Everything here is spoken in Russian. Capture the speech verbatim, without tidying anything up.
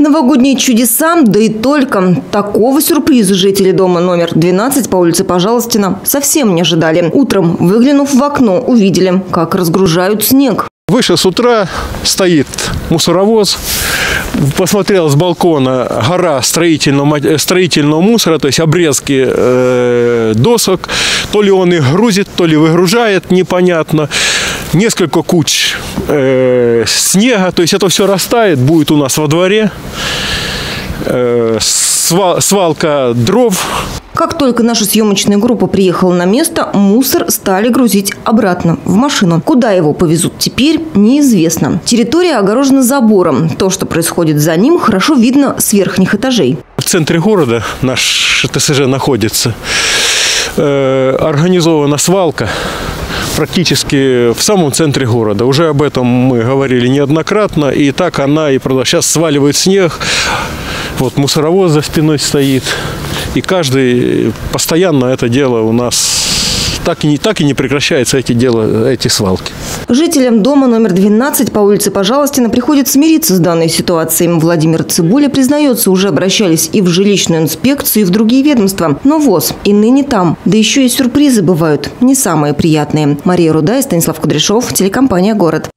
Новогодние чудеса, да и только. Такого сюрприза жители дома номер двенадцать по улице Пожалостина совсем не ожидали. Утром, выглянув в окно, увидели, как разгружают снег. Выше с утра стоит мусоровоз. Посмотрел с балкона гора строительного, строительного мусора, то есть обрезки э, досок. То ли он их грузит, то ли выгружает, непонятно. Несколько куч э, снега, то есть это все растает, будет у нас во дворе. Э, свал, свалка дров. Как только наша съемочная группа приехала на место, мусор стали грузить обратно в машину. Куда его повезут теперь, неизвестно. Территория огорожена забором. То, что происходит за ним, хорошо видно с верхних этажей. В центре города наш ТСЖ находится. Э, организована свалка практически в самом центре города. Уже об этом мы говорили неоднократно. И так она и продолжает. Сейчас сваливает снег. Вот мусоровоз за спиной стоит. И каждый постоянно это дело у нас так и не, так и не прекращается, эти, дела, эти свалки. Жителям дома номер двенадцать по улице Пожалостина приходится смириться с данной ситуацией. Владимир Цыбуля признается, уже обращались и в жилищную инспекцию, и в другие ведомства. Но ВОЗ и ныне там. Да еще и сюрпризы бывают не самые приятные. Мария Руда и Станислав Кудряшов, телекомпания «Город».